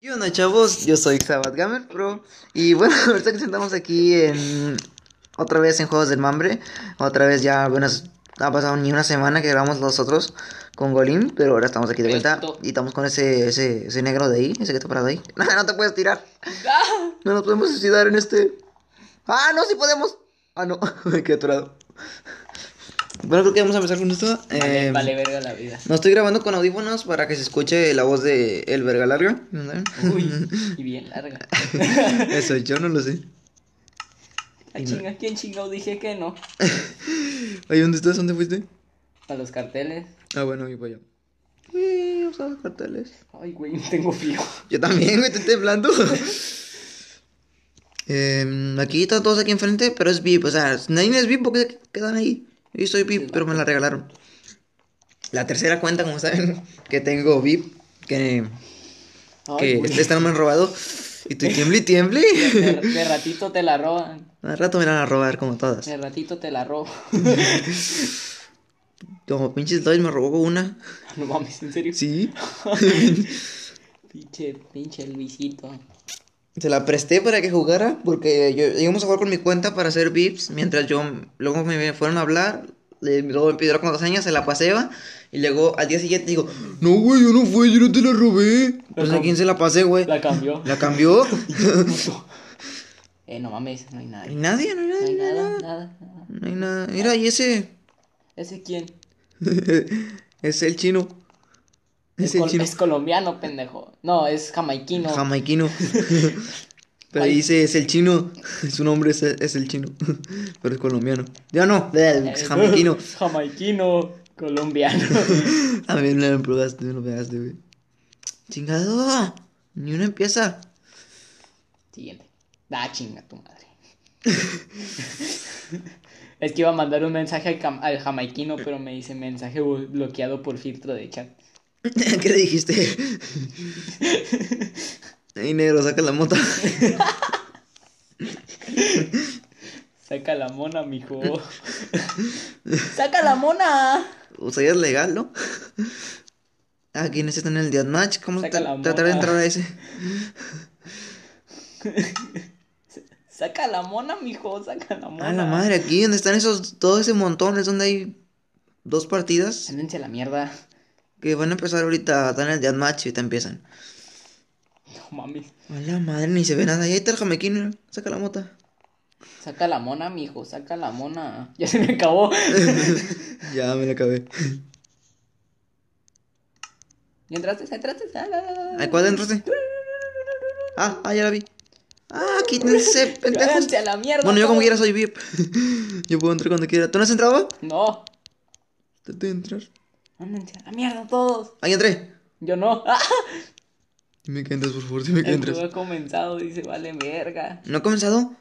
¿Qué onda, chavos? Yo soy Sabat Gamer Pro. Y bueno, ahorita que estamos aquí otra vez en Juegos del Mambre. Otra vez ya, bueno, ha pasado ni una semana que grabamos nosotros con Golín. Pero ahora estamos aquí de vuelta. Y estamos con ese negro de ahí, ese que está parado ahí. No te puedes tirar. No nos podemos suicidar en este. Ah, no, sí podemos. Ah, no, me quedé atorado. Bueno, creo que vamos a empezar con esto. Vale verga la vida. No estoy grabando con audífonos para que se escuche la voz de El Verga Larga. Uy, y bien larga. Eso yo no lo sé. Chinga, ¿quién chingado dije que no? Oye, ¿dónde estás? ¿Dónde fuiste? A los carteles. Ah, bueno, y para allá. Uy, usaba carteles. Ay, güey, tengo frío. Yo también, güey, estoy temblando. Aquí están todos aquí enfrente, pero es VIP. O sea, nadie es VIP porque quedan ahí. Yo soy VIP, pero me la regalaron. La tercera cuenta, como saben, que tengo VIP. Que esta no me han robado. Y estoy tiemble y tiemble. De ratito te la roban. Al rato me la van a robar, como todas. De ratito te la robo. Como pinches Lois me robó una. No mames, ¿en serio? Sí. Pinche Luisito. Se la presté para que jugara, porque íbamos a jugar con mi cuenta para hacer VIPs, mientras luego me fueron a hablar, luego me pidió la contraseña, se la paseaba, y luego al día siguiente digo, no güey, yo no fui, yo no te la robé. Pues a quién se la pasé, güey. La cambió. ¿La cambió? No mames, no hay No nadie. hay nadie, no hay nadie. No hay nada. No hay nada. Mira, y ese. ¿Ese quién? Es el chino. Es el chino. Es colombiano, pendejo. No, es jamaiquino. Jamaiquino. Pero dice, es el chino. Su nombre es el chino. Pero es colombiano. Ya no, es jamaiquino. Jamaiquino, colombiano. A mí no me probaste, no lo pegaste, güey. Chingado. Ni uno empieza. Siguiente. Chinga tu madre. Es que iba a mandar un mensaje al jamaiquino, pero me dice mensaje bloqueado por filtro de chat. ¿Qué le dijiste? Ey, negro, saca la mota. Saca la mona, mijo. ¡Saca la mona! O sea, ya es legal, ¿no? Ah, ¿quiénes están en el deathmatch? ¿Cómo tratar de entrar a ese? Saca la mona, mijo, saca la mona. Ah, la madre, aquí donde están todo ese montón, es donde hay 2 partidas. Ándense a la mierda. Que van a empezar ahorita, están en el deathmatch y ahorita empiezan. No mames. A la madre, ni se ve nada. Ahí está el jamequino, saca la mota. Saca la mona, mijo, saca la mona. Ya se me acabó. Ya me la acabé. ¿Y entraste? ¿A cuál entraste? Ya la vi. Ah, quítense, pendejos. Háganse a la mierda. Bueno, yo como quiera soy VIP. Yo puedo entrar cuando quiera. ¿Tú no has entrado? No. Traté de entrar. Ándense a la mierda todos. Ahí entré. Yo no. Dime que entras, por favor, dime que El entras. juego ha comenzado, dice, vale verga. ¿No ha comenzado?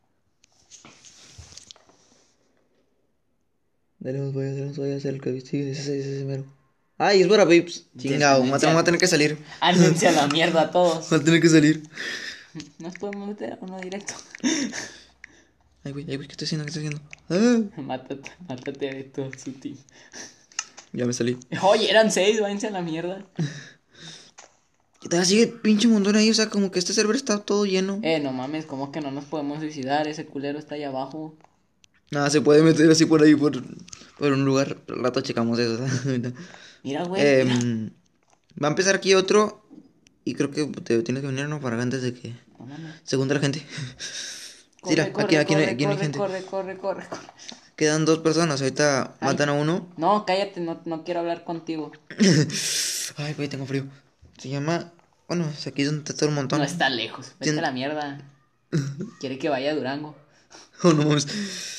Dale, voy a hacer el que sigue. Ese mero. Ay, es para VIPs. Chingado, vamos a tener que salir. Ándense a la mierda todos. Vamos a tener que salir. Nos podemos meter a uno directo. Ay, güey, ¿qué estoy haciendo? ¿Qué estoy haciendo? Ah, Mátate de todo su team. ya me salí. Oye, eran 6, váyanse a la mierda. Y todavía sigue el pinche montón ahí, o sea, como que este server está todo lleno. No mames, ¿cómo que no nos podemos suicidar? Ese culero está ahí abajo. Nada, se puede meter así por ahí, por un lugar. Al rato checamos eso. Mira, güey. Va a empezar aquí otro. Y creo que te tienes que venir, ¿no? Para antes de que No mames. se junte la gente. Corre, aquí no hay gente. Corre. Quedan 2 personas, ahorita matan a uno. No, cállate, no quiero hablar contigo. Ay, güey, tengo frío. Se llama... Bueno, es aquí donde está todo el montón. No está lejos, vete a la mierda. Quiere que vaya a Durango. Oh, no mames.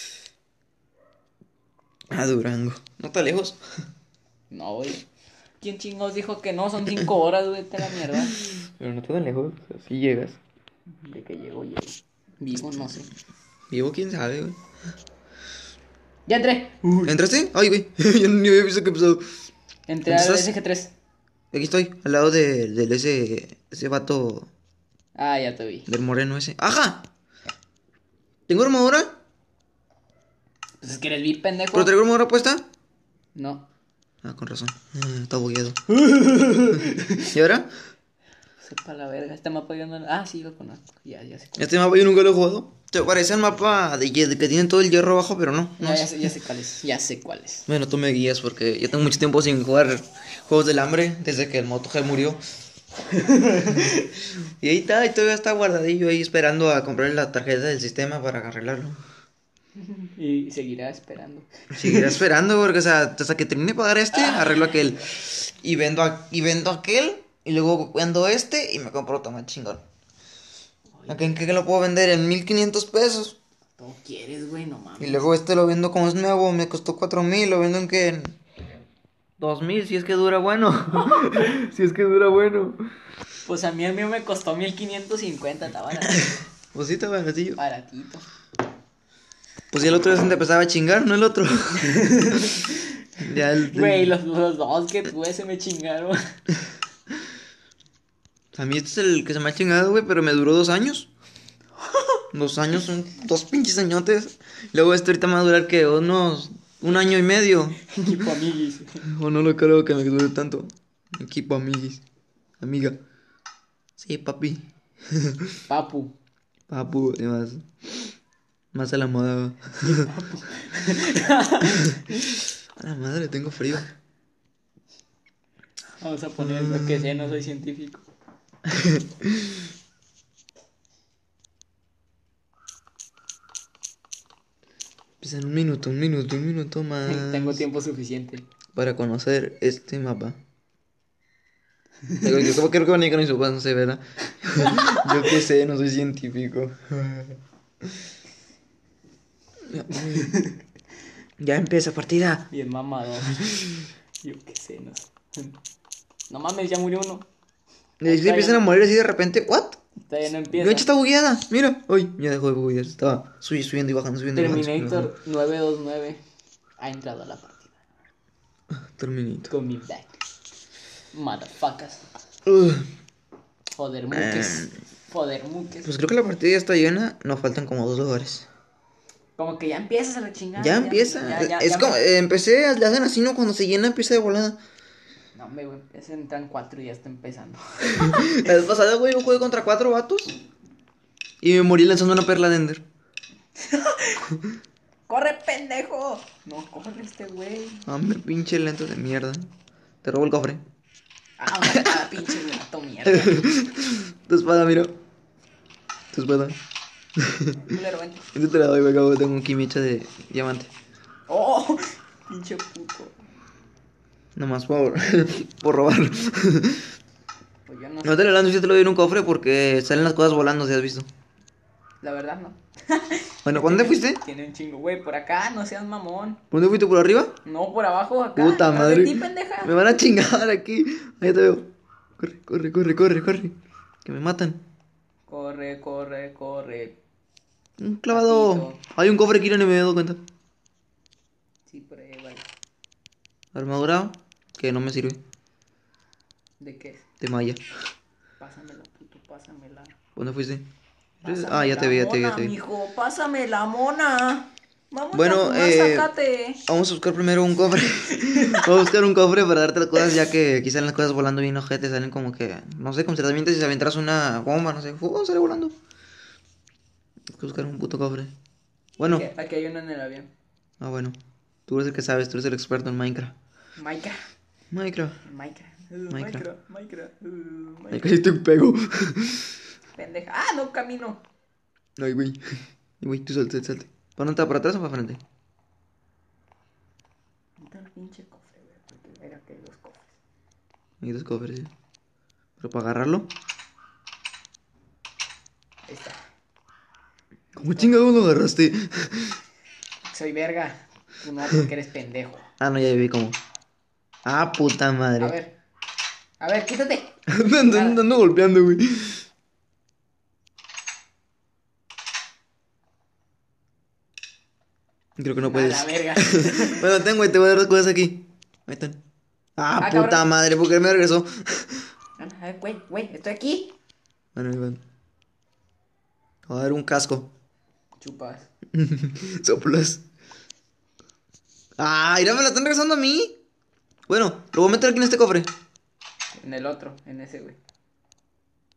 Durango. ¿No está lejos? No, güey. ¿Quién chingados dijo que no? Son 5 horas, güey, vete a la mierda. Pero no está tan lejos, o sea, sí llegas. De que llego. Vivo, no sé. Vivo, quién sabe, güey. ¡Ya entré! ¿Entraste? Ay, güey. Yo ni había visto que empezó. Entré al SG3. Aquí estoy, al lado del ese vato. Ya te vi. Del moreno ese. ¡Ajá! ¿Tengo armadura? Pues es que eres VIP, pendejo. ¿Pero traigo armadura puesta? No. Con razón. Está bugueado. ¿Y ahora? Sepa la verga. Este mapa yo no. Ah, sí, lo conozco. Ya sé cuál. Este mapa yo nunca lo he jugado. Se parece al mapa de que tiene todo el hierro abajo, pero no. Ya sé cuál es. Ya sé cuál es. Bueno, tú me guías porque yo tengo mucho tiempo sin jugar Juegos del Hambre desde que el Moto G murió. Y ahí está, y todavía está guardadillo ahí esperando a comprar la tarjeta del sistema para arreglarlo. Y seguirá esperando. Seguiré esperando porque, o sea, hasta que termine de pagar arreglo aquel. Y vendo aquel, y luego vendo este y me compro otro más chingón. ¿Aquí en qué lo puedo vender? En 1500 pesos. Todo quieres, güey, no mames. Y luego este lo vendo como es nuevo, me costó 4000, lo vendo en que en 2000, si es que dura bueno. Si es que dura bueno. Pues a mí el mío me costó 1550, está baratito. Pues sí, está baratillo. Baratito. Pues ya el otro día se empezaba a chingar, no el otro. Ya Güey, los dos que tuve se me chingaron. A mí este es el que se me ha chingado, güey, pero me duró 2 años. 2 años, son 2 pinches añotes. Luego este ahorita me va a durar que unos 1 año y medio. Equipo amiguis. O no lo creo que me dure tanto. Equipo amiguis. Amiga. Sí, papi. Papu. Papu, además. Más a la moda. A la madre, tengo frío. Vamos a poner lo que sé, no soy científico. Pues en un minuto más. Tengo tiempo suficiente. Para conocer este mapa. Yo creo que van a ir con mis papás, no sé, ¿verdad? Yo qué sé, no soy científico. Ya empieza partida. Bien mamado. Yo qué sé, no. No mames, ya murió uno. Es que empiezan a morir así de repente. ¿What? Todavía no Mi empieza. noche está bugueada. Mira. Uy, ya dejó de buguear. Estaba subiendo y bajando, subiendo y bajando. Terminator 929 ha entrado a la partida. Terminator. Coming back. Motherfuckers. Joder, muques. Joder, muques. Pues creo que la partida ya está llena. Nos faltan como 2 lugares. Como que ya empiezas a la chingada. Ya empieza. Es como. Empecé, le hacen así, ¿no? Cuando se llena, empieza de volada. No, hombre, güey. Ya se entran 4 y ya está empezando. La vez pasada, güey, yo jugué contra 4 vatos. Y me morí lanzando una perla de Ender. ¡Corre, pendejo! No, corre este güey. Hombre, pinche lento de mierda. Te robo el cofre. Ah, una espada, pinche gato mierda. Tu espada, mira. Tu espada. Culero, vente. Este te la doy, güey, acabo, tengo un quimicha de diamante. ¡Oh! Pinche puto. Nomás por, por robar. Pues yo no No sé. te la lanzo y te lo doy en un cofre porque salen las cosas volando, si has visto. La verdad, no. Bueno, ¿por dónde fuiste? Tiene un chingo, güey. Por acá, no seas mamón. ¿Por dónde fuiste? ¿Por arriba? No, por abajo, acá. Puta Atrás madre. de ti, pendeja. Me van a chingar aquí. Ahí te veo. Corre. Que me matan. Corre. Un clavado. Ratito. Hay un cofre aquí y no me he dado cuenta. Sí, por ahí, vale. Armadura que no me sirve. ¿De qué es? De malla. Pásamela, puto, pásamela. ¿Dónde fuiste? Pásame Ya te vi. mona, mijo, pásame la mona. Vamos Bueno, a fumar zacate. vamos a buscar primero un cofre. Vamos a buscar un cofre para darte las cosas, ya que quizás las cosas volando bien ojete salen como que, no sé, como si te avientas y se aventaras una bomba, no sé, sale volando. Hay que buscar un puto cofre. Bueno, Aquí hay uno en el avión. bueno, tú eres el que sabes, tú eres el experto en Minecraft. Minecraft. Ay, casi te pego. Pendeja. Ah, no, camino. Ay, güey, tú salte. ¿Para dónde está? ¿Para atrás o para frente? Está el pinche cofre, güey. Porque mira que hay 2 cofres. Hay 2 cofres, sí. Pero para agarrarlo, Ahí está. ¿cómo chingados lo agarraste? Soy verga. Tú no, porque eres pendejo. Ah, no, ya vi cómo. Ah, puta madre. A ver, quítate. Ando golpeando, güey. Creo que no puedes. A la verga. Bueno, te voy a dar 2 cosas aquí. Ahí están. Ah, puta cabrón. madre, ¿por qué me regresó? A ver, güey, estoy aquí. Bueno, ahí van. Te voy a dar un casco. Chupas. Soplas. Ah, mira, me la están regresando a mí. Bueno, lo voy a meter aquí en este cofre. En el otro, en ese, güey.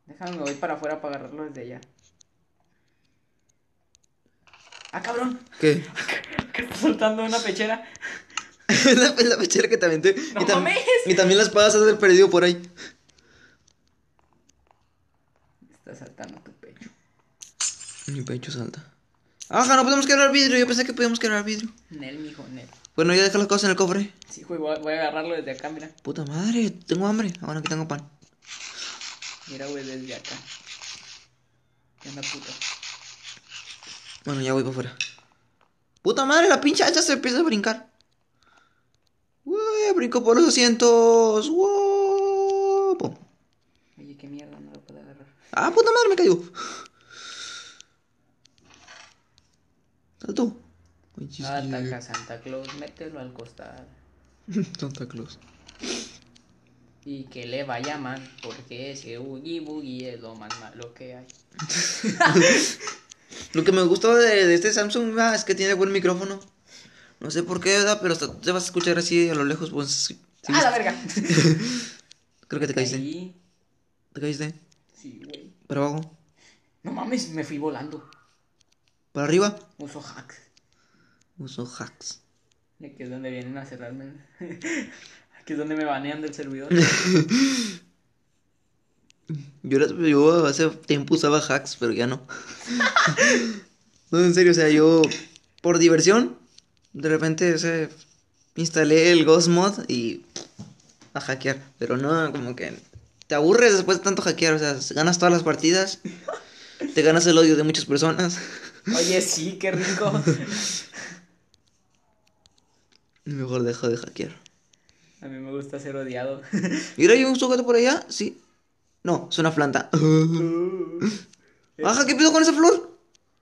Déjame, me voy para afuera para agarrarlo desde allá. ¡Ah, cabrón! ¿Qué? Que está soltando una pechera. la pechera que te aventé. ¡No y, mames! y también las espadas has de haber perdido por ahí. Está saltando tu pecho. Mi pecho salta. Ajá, no podemos quebrar vidrio. Yo pensé que podíamos quebrar vidrio. Nel, mijo, Nel. Bueno, ya deja las cosas en el cofre. Sí, güey, voy a agarrarlo desde acá, mira. Puta madre, tengo hambre. Ahora aquí tengo pan. Mira, güey, desde acá. ¿Qué onda, puta? Bueno, ya voy para afuera. Puta madre, la pinche hacha se empieza a brincar. Uy, brinco por los asientos. Wow. Pum. Oye, qué mierda, no lo puedo agarrar. Ah, puta madre, me cayó. Saltó. Ay, Ataca Santa Claus, mételo al costal. Santa Claus. Y que le vaya mal, porque ese Oogie Boogie es lo más malo que hay. Lo que me gustó de este Samsung es que tiene buen micrófono. No sé por qué, ¿verdad? Pero hasta te vas a escuchar así a lo lejos. Pues, sí, ¡Ah, la verga! creo que te caíste. Ahí. ¿Te caíste? Sí, güey. ¿Para abajo? No mames, me fui volando. ¿Para arriba? Uso hacks. Uso hacks. Y aquí es donde vienen a cerrarme. Aquí es donde me banean del servidor. Yo hace tiempo usaba hacks, pero ya no. No, en serio, o sea, yo por diversión, de repente instalé el Ghost Mod y a hackear. Pero no, como que te aburres después de tanto hackear, o sea, ganas todas las partidas, te ganas el odio de muchas personas. Oye, sí, qué rico. Mejor dejo de hackear. A mí me gusta ser odiado. Mira, hay un sujeto por allá, sí. No, es una planta. Ajá, ¿qué pido con esa flor?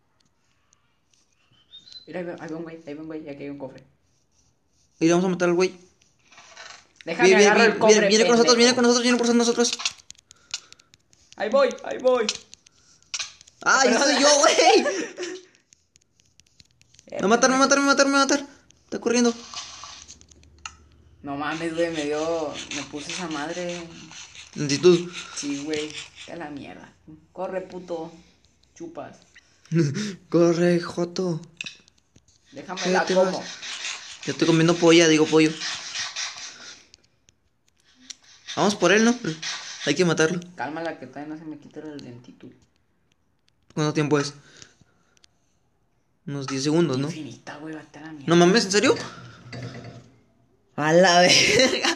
Mira, ahí va un güey, y aquí hay un cofre. Y vamos a matar al güey. Déjame agarrar el cofre, viene con nosotros, pendejo. viene por nosotros. Ahí voy. ¡Ay, no soy yo, güey! Me va a matar. Está corriendo. No mames, güey, me puse esa madre. Lentitud. Sí, güey, a la mierda. Corre, puto. Chupas. Corre, Joto. Déjame ¿Qué la te como. vas? Ya estoy comiendo polla, digo pollo. Vamos por él, ¿no? Hay que matarlo. Cálmala que todavía no se me quita la lentitud. ¿Cuánto tiempo es? Unos 10 segundos, ¿no? Infinita, güey, vete a la mierda. ¿No mames? ¿En serio? A la verga.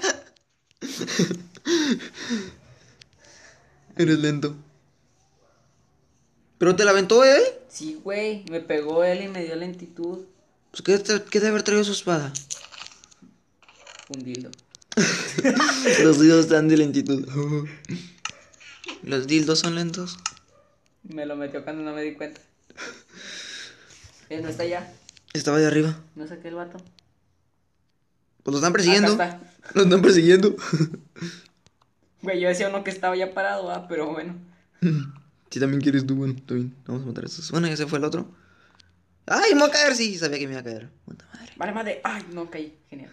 Eres lento. ¿Pero te la aventó, eh? Sí, güey, me pegó él y me dio lentitud. Pues, ¿qué debe haber traído su espada? Un dildo. Los dildos están de lentitud. Los dildos son lentos. Me lo metió cuando no me di cuenta. No está allá. Estaba ahí arriba. No saqué el vato. Pues lo están persiguiendo. Acá está. Lo están persiguiendo. Güey, yo decía uno que estaba ya parado, pero bueno. Si también quieres tú, bueno, está bien. Vamos a matar a estos. Bueno, ya se fue el otro. ¡Ay, me va a caer! Sí, sabía que me iba a caer. Puta madre. Vale, madre. Ay, no caí. Genial.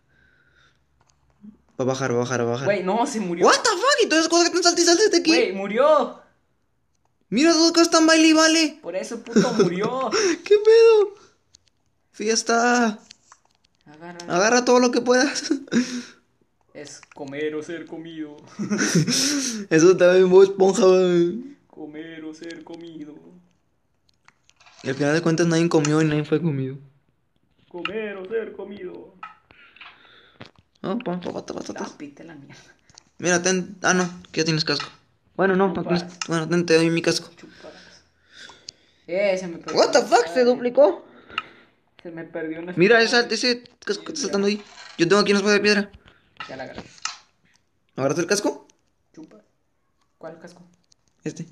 Va a bajar. Güey, no, se murió. What the fuck? Y todas esas cosas que te saltes de aquí. Güey, murió. Mira, todas cosas están baile y vale. Por eso, puto, murió. ¿Qué pedo? Fiesta. Agarra. Agarra todo lo que puedas. Es comer o ser comido. Eso también vos, esponja. Y Comer o ser comido. al final de cuentas nadie comió y nadie fue comido. Comer o ser comido. No, basta. Tapite la mierda. Mira, ten. Ah, no, que ya tienes casco. Bueno, no Chupas. tienes. Bueno, te doy mi casco. Chupas. Se me perdió. What the fuck, se duplicó. Se me perdió una. Mira, ese casco que está saltando ahí. Yo tengo aquí una espada de piedra. Ya la agarré. ¿Agarraste el casco? Chupa. ¿Cuál casco? Este.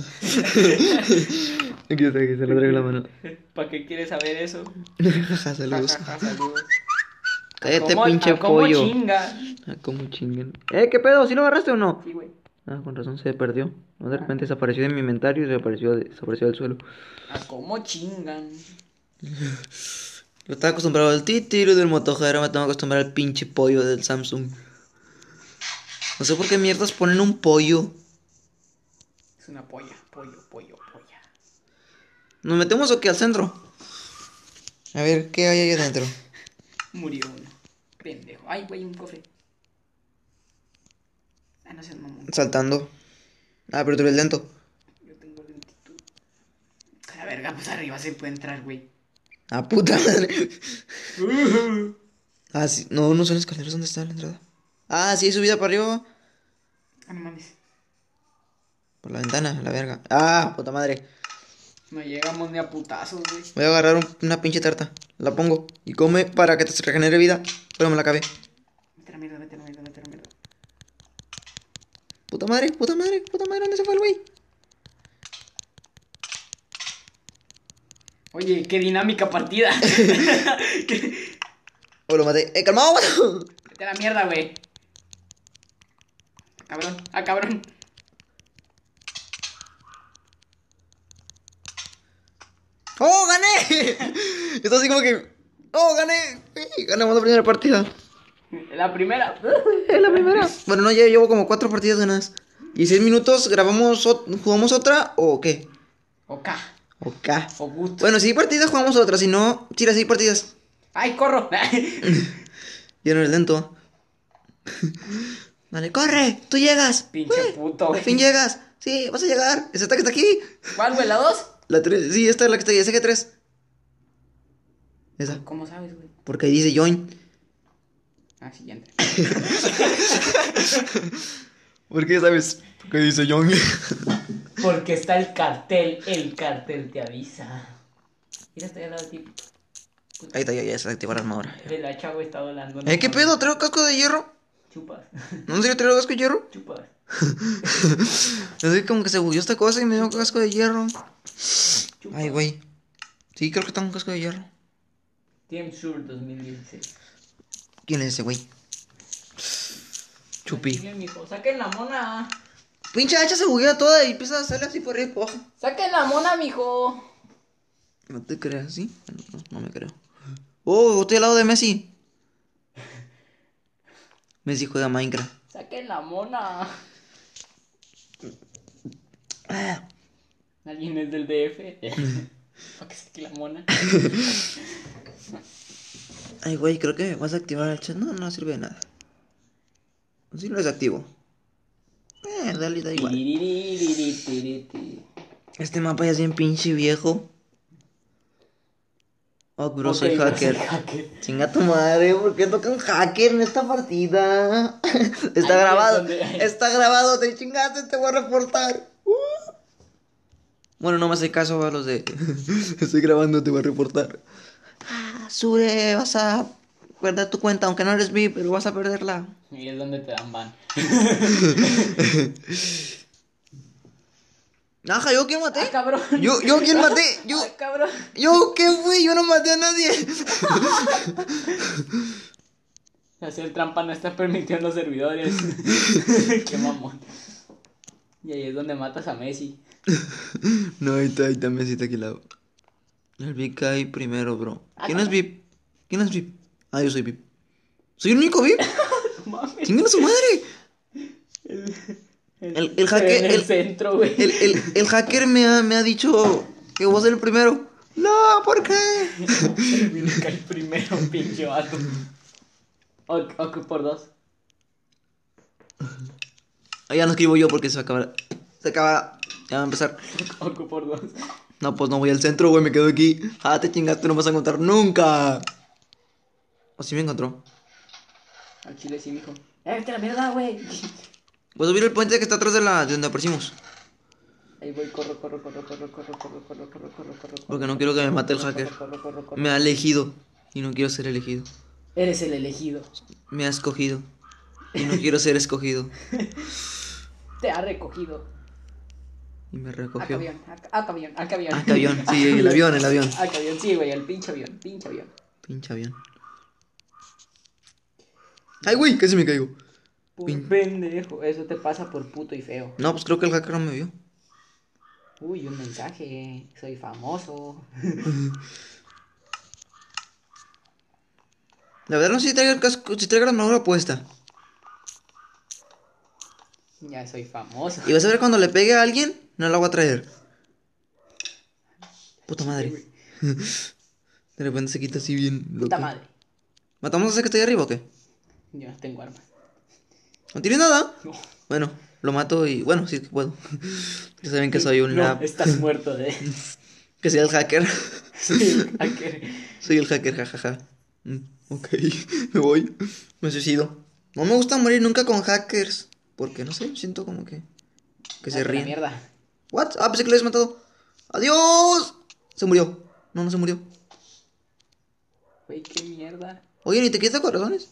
Aquí está, que se lo traigo la mano. ¿Para qué quieres saber eso? Saludos. Ja, saludos. Cállate, ¿Cómo- pinche cómo pollo. chinga? Ah, cómo chinguen. ¿Qué pedo? ¿Sí lo agarraste o no? Sí, güey. Ah, con razón se perdió. No, de repente desapareció de mi inventario y desapareció del suelo. ¿A cómo chingan? Yo estaba acostumbrado al tiro del Moto G, ahora me tengo que acostumbrar al pinche pollo del Samsung. No sé por qué mierdas ponen un pollo. Es una polla, polla. ¿Nos metemos o qué? Al centro. A ver, ¿qué hay ahí adentro? Murió uno. Pendejo. Ay, güey, un cofre. Ah, no seas mamón. Saltando. Ah, pero tú eres lento. Yo tengo lentitud. A la verga, pues arriba se puede entrar, güey. Ah, puta madre. Ah, sí. No, no son escaleras. ¿Dónde está la entrada? Ah, sí, hay subida para arriba. Ah, no mames. Por la ventana, la verga. Ah, puta madre. No llegamos ni a putazos, güey. Voy a agarrar una pinche tarta. La pongo y come para que te regenere vida. Pero me la acabé. Vete a la mierda, vete a la mierda, vete a la mierda. Puta madre, puta madre, puta madre. ¿Dónde se fue el güey? Oye, qué dinámica partida. Oh, lo maté. ¡Calmado! Vete a la mierda, güey. Cabrón, cabrón. ¡Oh, gané! Esto así como que... ¡Oh, gané! Ganamos la primera partida. La primera. Es la primera. Bueno, no, ya llevo como 4 partidas ganadas. Y 6 minutos grabamos, jugamos otra o qué? Ok. Ok. O gusto. Bueno, si hay partidas jugamos otra, si no, tira 6 partidas. ¡Ay, corro! Ya no eres lento. Dale, corre, tú llegas. Pinche puto, Por güey. fin llegas. Sí, vas a llegar. Esa está que está aquí. ¿Cuál, güey? ¿La 2? La 3, sí, esta es la que está ahí, esa que 3. Esa. ¿Cómo sabes, güey? Porque ahí dice join. Ah, sí, ya entré. ¿Por qué sabes? Porque dice join. Porque está el cartel te avisa. Mira, estoy al lado de ti. Ahí está, ya se activó la armadura. El hacha, güey, está volando. ¿Qué pedo? ¿Traigo casco de hierro? Chupas. ¿No en serio traigo casco de hierro? Chupas. Es que como que se bugueó esta cosa y me dio casco de hierro. Chupas. Ay, güey. Sí, creo que tengo un casco de hierro. Team Sur 2016. ¿Quién es ese güey? Chupi. Miren, mijo, saquen la mona. Pinche hacha se buguea toda y empieza a salir así por ahí por abajo. Saquen la mona, mijo. No te creas, ¿sí? No me creo. Oh, estoy al lado de Messi. Messi juega Minecraft. Saquen la mona. Alguien es del DF. Para que saque la mona. Ay, güey, creo que vas a activar el chat. No, no sirve de nada. Sí lo desactivo. Dale, da igual. Este mapa ya es bien pinche viejo. Oh, bro, Ok, soy yo hacker. soy hacker. Chinga tu madre, ¿por qué toca un hacker en esta partida? Está Ahí grabado. es donde- Está grabado, te chingaste, te voy a reportar. Bueno, no me hace caso a los de... Estoy grabando, te voy a reportar. Sure, vas a perder tu cuenta, aunque no eres VIP, pero vas a perderla. Y es donde te dan ban. Ajá, ¿yo quién maté? Ah, cabrón. ¿Yo quién maté? Ah, cabrón. ¿Yo qué fui? Yo no maté a nadie. Hacer trampa no está permitido en los servidores. Qué mamón. Y ahí es donde matas a Messi. No, ahí está Messi está aquí al lado. El VIP cae primero, bro. ¿Quién es VIP? ¿Quién es VIP? Ah, yo soy VIP. ¿Soy el único VIP? No mames. ¡Chingan a su madre! El hacker... En el centro, güey. El hacker me ha dicho que vos eres el primero. No, ¿por qué? El Billy cae primero, pinche vato. Ok, por 2. Ah, ya no escribo yo porque se acaba. Se acaba. Ya va a empezar. Ok, por 2. No, pues no voy al centro, güey, me quedo aquí. Ah, te chingaste, no me vas a encontrar nunca. O sí me encontró. Al chile sí, mijo. Vete a la mierda, güey. Voy a subir el puente que está atrás de donde aparecimos. Ahí voy, corro. Porque no quiero que me mate el hacker. Corro. Me ha elegido. Y no quiero ser elegido. Eres el elegido. Me ha escogido. Y no quiero ser escogido. Te ha recogido. Y me recogió. Avión. Ah, qué avión. Sí, el avión. Avión, sí, güey, el pinche avión. Pinche avión. Ay, güey, casi me caigo. Pendejo, eso te pasa por puto y feo. No, pues creo que el hacker no me vio. Uy, un mensaje. Soy famoso. La verdad no sé si traiga el casco, si traiga la armadura puesta. Ya soy famoso. Y vas a ver cuando le pegue a alguien, No la voy a traer. Puta Sí, madre. güey. De repente se quita así bien Puta loco. madre. ¿Matamos a ese que está ahí arriba o qué? Yo no tengo armas. ¿No tiene nada? No. Bueno, lo mato y... Bueno, sí que puedo. Ya saben que soy un... No, estás muerto de. Que soy el hacker. Sí, hacker. Soy el hacker, jajaja. Ok, me voy. Me suicido. No me gusta morir nunca con hackers. Porque, no sé, siento como que se Vete a la ríen. mierda. ¿What? Ah, pensé que lo habías matado. ¡Adiós! Se murió. No se murió. Güey, qué mierda. Oye, ¿ni te quita corazones?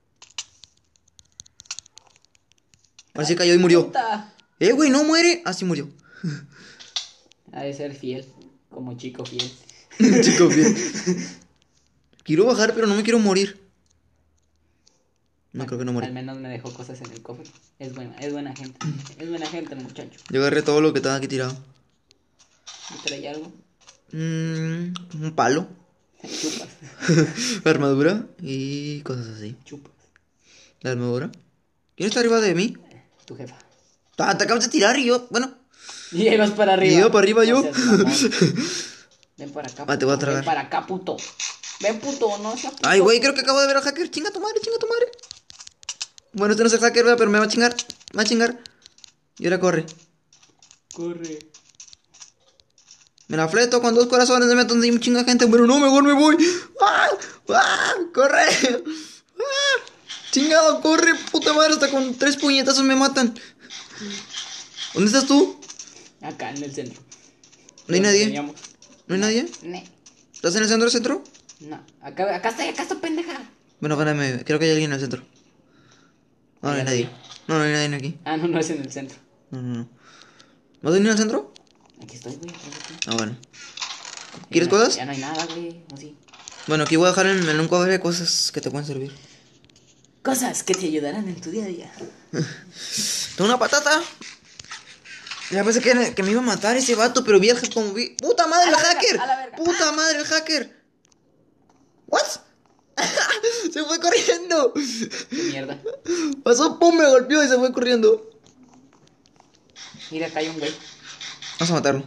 Ahora sí cayó y murió. Puta. Güey, no muere. Ah, sí murió. Ha de ser fiel. Como chico fiel. Chico, bien. Quiero bajar, pero no me quiero morir. No, creo que no Al morí. menos me dejó cosas en el cofre. Es buena gente. Es buena gente, muchacho. Yo agarré todo lo que estaba aquí tirado. ¿Y trae algo? Un palo. Chupas. Armadura y cosas así. Chupas. La armadura. ¿Quién está arriba de mí? Tu jefa. Te acabas de tirar y yo, bueno. Y ahí vas para arriba. Y yo para arriba, yo. seas mamón. Ven para acá. Ah, te voy a puto. tragar. Ven para acá, puto. Ven, puto, no seas puto. Ay, güey, creo que acabo de ver al hacker. Chinga tu madre, chinga tu madre. Bueno, este no es el hacker, ¿verdad? Pero me va a chingar. Me va a chingar. Y ahora corre. Corre. Me la fleto con 2 corazones. Me meto donde hay un chinga gente. Pero no, mejor me voy. ¡Ah! ¡Ah! ¡Corre! ¡Ah! Chingado, corre, puta madre. Hasta con 3 puñetazos me matan. ¿Dónde estás tú? Acá en el centro. No hay Donde nadie. veníamos. ¿No hay nadie? Ne. ¿Estás en el centro? No. Acá está pendeja. Bueno, espérame. Creo que hay alguien en el centro. No, no hay nadie. No hay nadie aquí. Ah, no es en el centro. No. ¿Vas a venir al centro? Aquí estoy, güey. Ah, bueno. ¿Quieres Ya no- cosas? Ya no hay nada, güey. ¿O sí? Bueno, aquí voy a dejar en un cuadro cosas que te pueden servir. Cosas que te ayudarán en tu día a día. Tengo una patata. Ya pensé que me iba a matar ese vato, pero vi como vi. ¡Puta madre, A el la verga, hacker! a la verga. ¡Puta madre, el hacker! ¿What? Se fue corriendo. Qué mierda. Pasó, pum, me golpeó y se fue corriendo. Mira, acá hay un güey. Vamos a matarlo.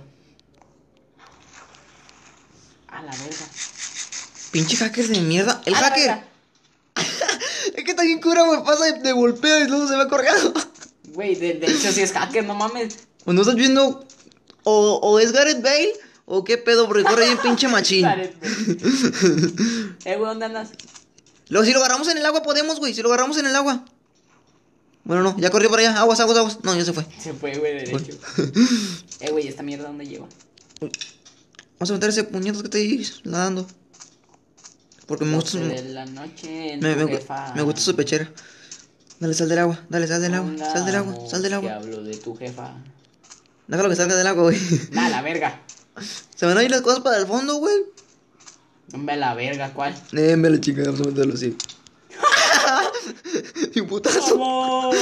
A la verga. Pinche hacker de mierda. ¡El A la hacker! verga. Es que está bien cura, me pasa de golpeo y luego se va corriendo. Güey, de hecho sí es hacker, no mames. Cuando estás viendo. O es Gareth Bale. O qué pedo, porque corre bien pinche machín. Gareth Bale. Güey, ¿dónde andas? Luego, si lo agarramos en el agua, podemos, güey. Si lo agarramos en el agua. Bueno, no, ya corrió para allá. Aguas. No, ya se fue. Se fue, güey, derecho. Güey, esta mierda, ¿dónde lleva? Vamos a meter ese puñetazo que te estoy nadando. Porque me gusta 12 de la noche en me, tu me, jefa. me gusta su pechera. Dale, sal del agua. Sal del agua. Sal del Que agua. hablo de tu jefa. Déjalo que salga del agua, güey. Da la verga. Se van a ir las cosas para el fondo, güey. Hombre, la verga, ¿cuál? Me la chingada, vamos a meterlo así. Y un putazo. ¡Vamos!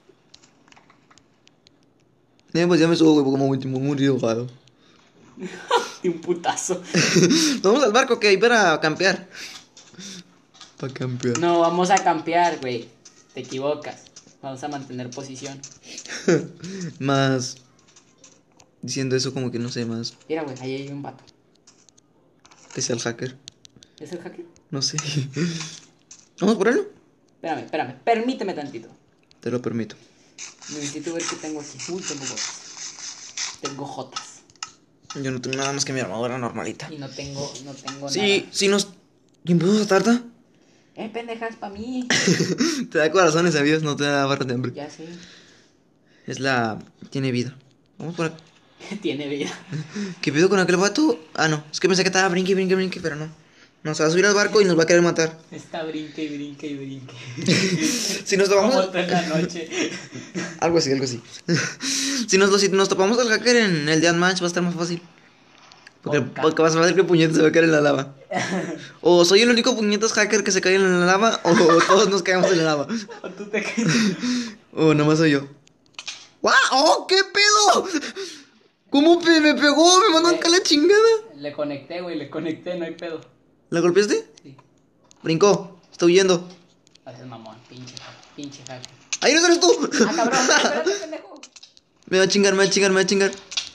Pues ya me subo, güey, porque me muy enojado. Y un putazo. Vamos al barco que hay para campear. Para campear. No, vamos a campear, güey. Te equivocas. Vamos a mantener posición. Más. Diciendo eso como que no sé más. Mira, güey, ahí hay un vato. Que sea el hacker. ¿Es el hacker? No sé. ¿Vamos por él? Espérame. Permíteme tantito. Te lo permito. Necesito ver qué tengo aquí. Uy, tengo botas. Tengo jotas. Yo no tengo nada más que mi armadura normalita. Y no tengo Sí, si nos. ¿Quién puso esa tarta? nada. Pendeja, es para mí. Te da corazones, ¿sabías? No te da barra de hambre. Ya sé. Es la. Tiene vida. Vamos por aquí. Tiene vida. ¿Qué pido con aquel vato? Ah, no. Es que pensé que estaba brinque, pero no. No, se va a subir al barco y nos va a querer matar. Está brinque. Si nos topamos. Como toda la noche. Algo así. Si nos topamos al hacker en el Deathmatch va a estar más fácil. Porque vas a ver que el puñete se va a caer en la lava. O soy el único puñetas hacker que se cae en la lava, o todos nos caemos en la lava. O tú te caes. O nomás soy yo. ¡Guau! ¡Oh, qué pedo! ¿Cómo me pegó? Me mandó acá la chingada. Le conecté, no hay pedo. ¿La golpeaste? Sí. Brincó. Está huyendo. Haces mamón, pinche hacker. ¡Ahí no eres tú! Ah, cabrón, espérate, pendejo. Me va a chingar.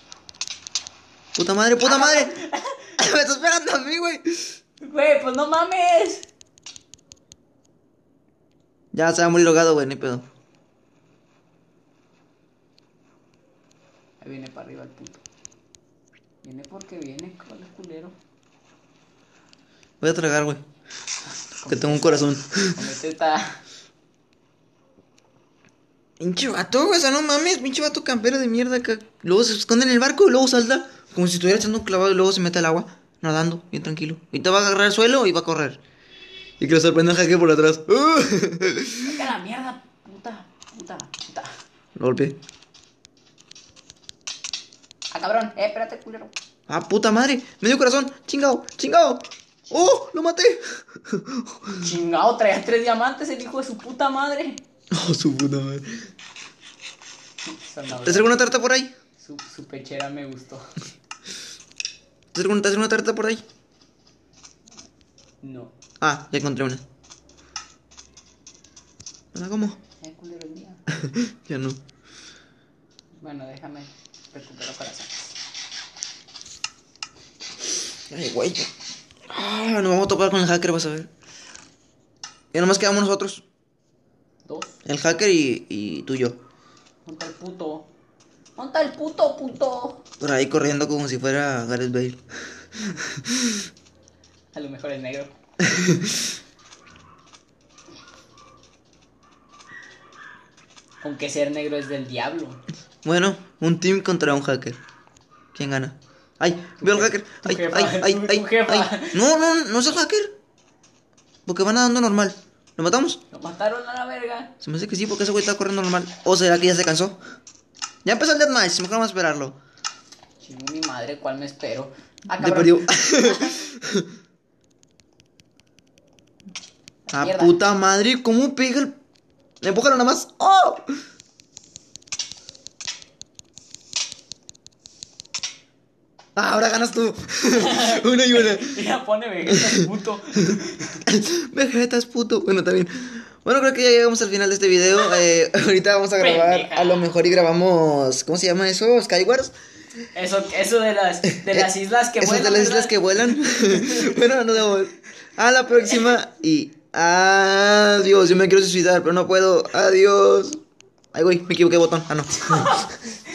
Puta madre, puta madre. Me estás pegando a mí, güey. Güey, pues no mames. Ya se va a morir ahogado, güey, ni pedo. Ahí viene para arriba el puto. Viene porque viene, culero. Voy a tragar, güey. Que tengo un corazón. Comete esta. Pinche vato, güey, o sea, no mames, pinche vato campero de mierda acá. Luego se esconde en el barco y luego salta. Como si estuviera echando un clavado y luego se mete al agua. Nadando, bien tranquilo. Y te va a agarrar el suelo y va a correr. Y que lo sorprenda a Jaque por atrás. Vete a la mierda, puta. Lo golpeé. Ah, cabrón, espérate, culero. Ah, puta madre, medio corazón. Chingado, chingado. ¡Oh! ¡Lo maté! Chingado, traía 3 diamantes el hijo de su puta madre. Oh, su puta madre. Sonaba. ¿Te traigo una tarta por ahí? Su pechera me gustó. ¿Te traigo una tarta por ahí? No. Ah, ya encontré una. ¿Una cómo? Culero es mía. Ya no. Bueno, déjame recupero corazón. Ay, güey. Ah, nos vamos a topar con el hacker, vas a ver. Ya nomás quedamos nosotros. 2. El hacker y tú y yo. Monta el puto. Monta el puto. Por ahí corriendo como si fuera Gareth Bale. A lo mejor es negro. Aunque ser negro es del diablo. Bueno, un team contra un hacker. ¿Quién gana? ¡Ay! ¡Veo al hacker! Tu ¡Ay, jefa, ay, ay, tu ay! jefa. ¡Ay! No es el hacker. Porque va nadando normal. ¿Lo matamos? Lo mataron a la verga. Se me hace que sí, porque ese güey está corriendo normal. ¿O será que ya se cansó? Ya empezó el deathmatch, mejor vamos a esperarlo. Chingo mi madre, ¿cuál me espero? Ah, Te cabrón. perdió. ¡Ah, Mierda. puta madre! ¿Cómo pega el...? Empújalo nada más. ¡Oh! Ah, ahora ganas tú. Una y una. Ya pone Vegeta, puto. Vegeta es puto. Bueno, está bien. Bueno, creo que ya llegamos al final de este video. Ahorita vamos a grabar. Pendeja. A lo mejor y grabamos. ¿Cómo se llama eso? ¿Skywars? Eso de las islas que Eso vuelan. de las islas ¿verdad? que vuelan. Bueno, nos vemos. A la próxima. Y adiós. Yo me quiero suicidar, pero no puedo. Adiós. Ay, güey, me equivoqué de botón. Ah, no.